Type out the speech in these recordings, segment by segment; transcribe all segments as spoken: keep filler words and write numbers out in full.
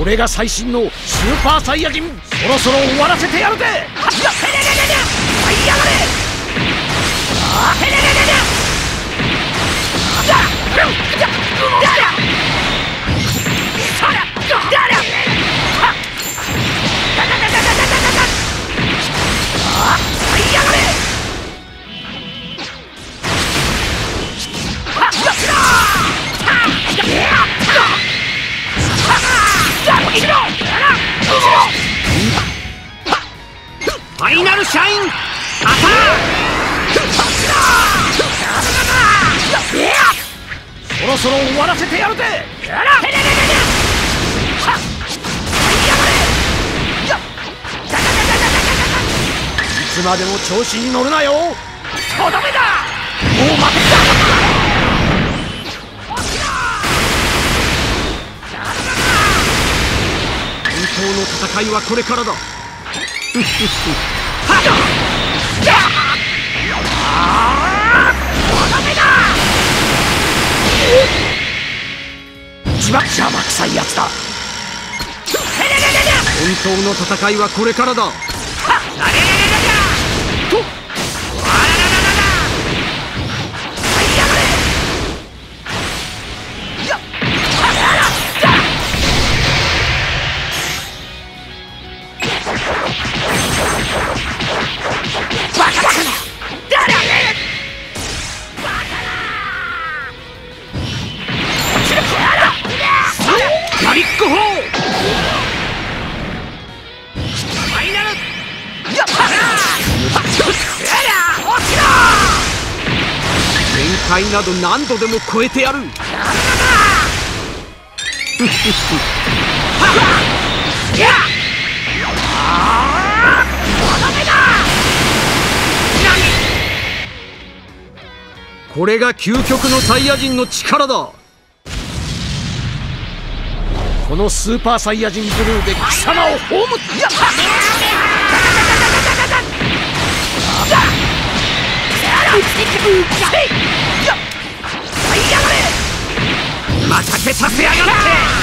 れが最新のスーパーサイヤ人。そろそろ終わらせてやるぜ。はいやがれ。あへれれれれ。だだだだそらだだはだだだだだだだだあはいやがれ。はっだだファイナルシャインアタック。そろそろ終わらせてやるぜ。いつまでも調子に乗るなよ。とどめだ。もう負けだ。本当の戦いはこれからだ。一番邪魔くさいやつだ。本当の戦いはこれからだ。限界など何度でも超えてやる。これが究極のサイヤ人の力だ。このスーパーサイヤ人ブルーで貴様を葬ってやった。またけさせやがって。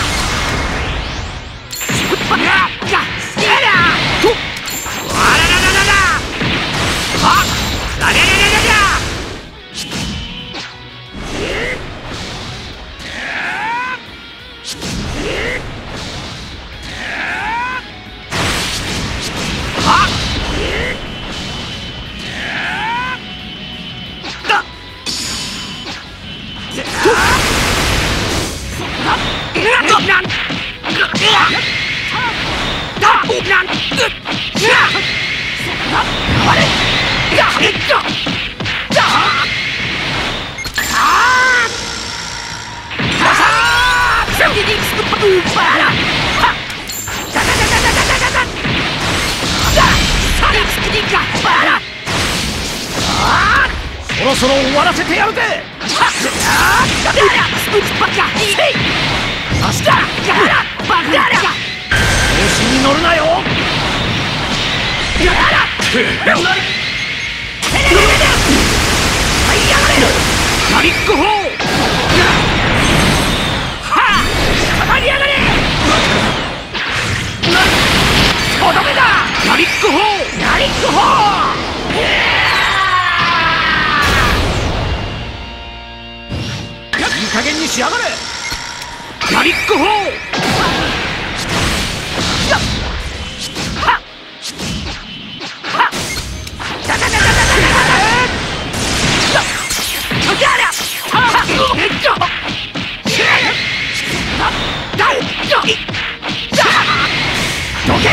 そろそろ終わらせてやるぜ。調子に乗るなよ。マリック砲。たまりやがれ。とどめだ。マリック砲。マリック砲。いい加減にしやがれ。マリック砲。どけ。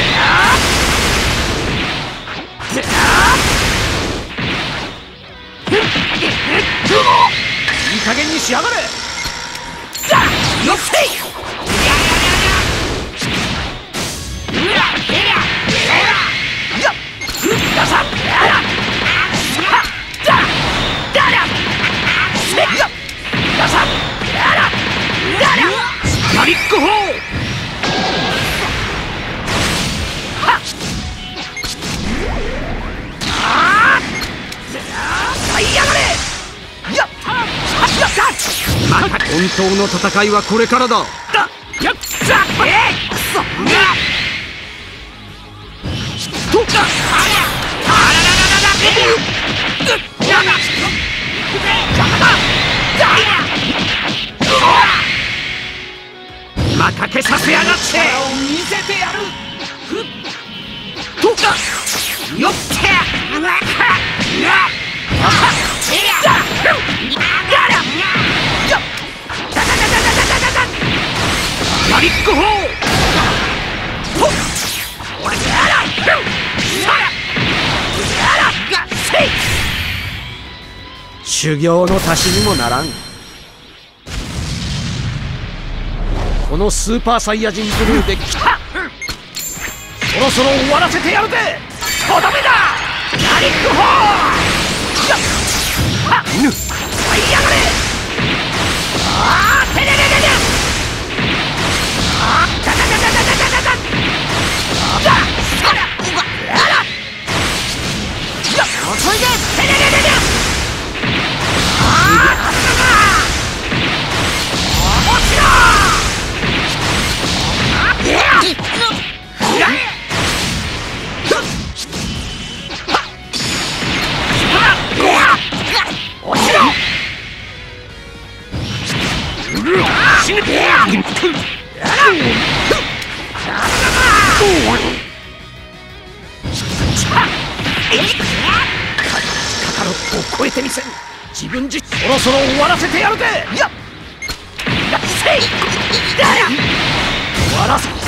いい加減にしやがれ。よっせい。マリック砲。本当の戦いはこれからだ。 とか今かけさせやがって見せてやるとかよってマリック砲修行の足しにもならん。このスーパーサイヤ人ブルーで来た。そろそろ終わらせてやるぜ。とどめだマリック砲はっはいやがれあーてれれれれあータタタタタタタタタ遅いぜてれれれれあー落ちろ落ちろ死ぬカカロットを超えてみせる自分自そろそろ終わらせてやるぜいやせい終わらせ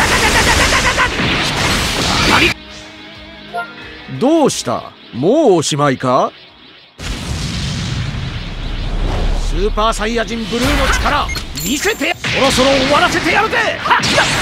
どうしたもうおしまいかスーパーサイヤ人ブルーの力見せてそろそろ終わらせてやるぜはっ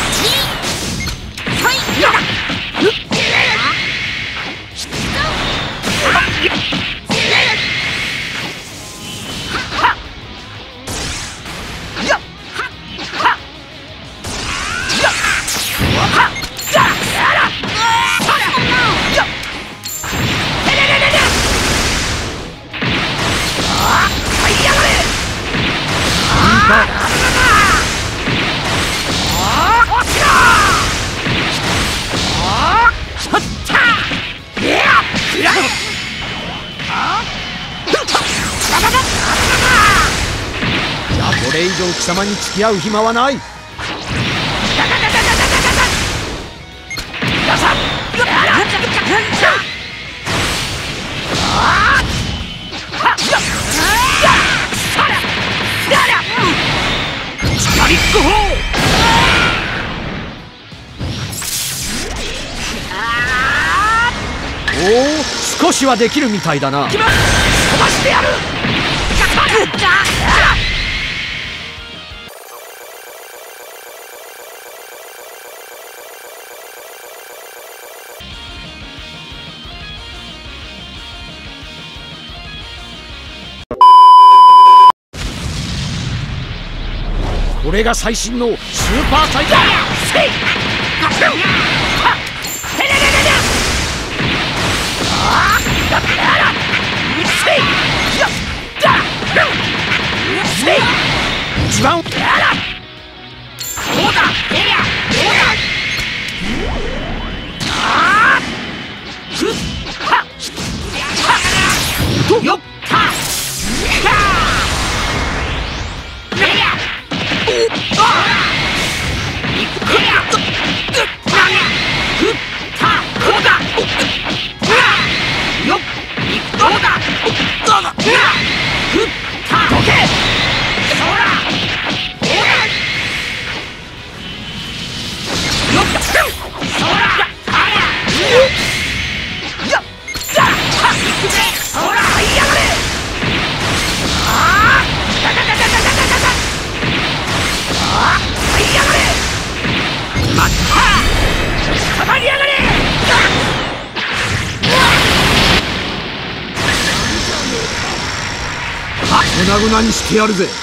これ以上貴様に付き合う暇はない。マリック砲おお少しはできるみたいだな。飛ばしてやるこれが最新のスーパーサイヤ一番よっ粉々にしてやるぜ。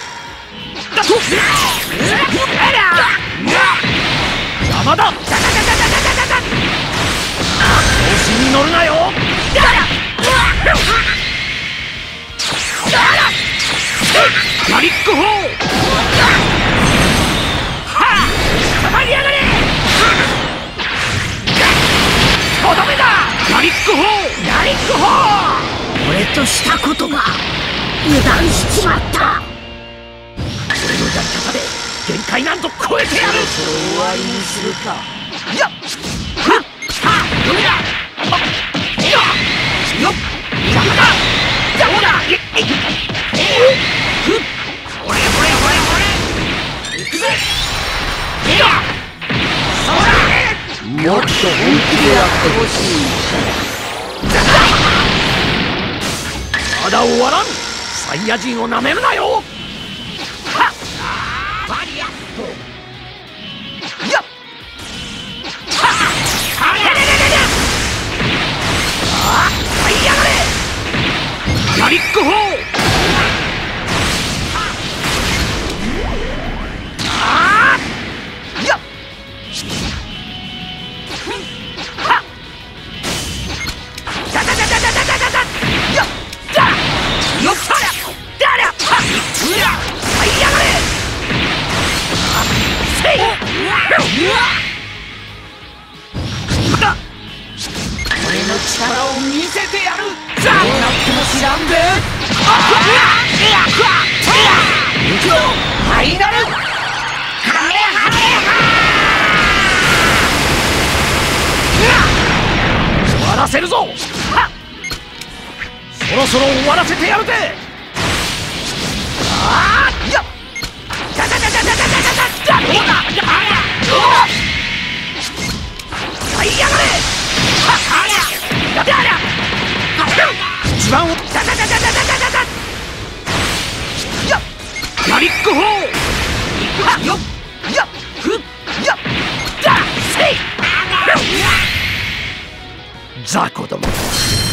邪魔だ。調子に乗るなよ。マリック砲。はあ、捕まりやがれ。 俺としたことが油断しちまった。俺のやり方で限界なんと超えてやる。そろそろ終わりにするか。いやっはっはっよめだ。いやよっいやだじゃほらいいえふっほれほれほれほれいくぜ。いやそらもっと本気でやってほしい。まだ終わらん。サイヤ人をなめるなよ。はっバリアットやっはっあれれれれれあっはいやがれガリック砲あっやっはっダダダダダダダダやっだよっさりゃだりゃはっうらはいやがれせいだ俺の力を見せてやる。どうなっても知らんで。行くぞファイナルハレハレハ終わらせるぞ。そろそろ終わらせてやるぜ。ああやっダダダダダダダダダどうだありゃどうだはいやがれはありゃだありゃ一番をダダダダダダダダやっガリック砲はっよっやっふっやっだせい雑魚ども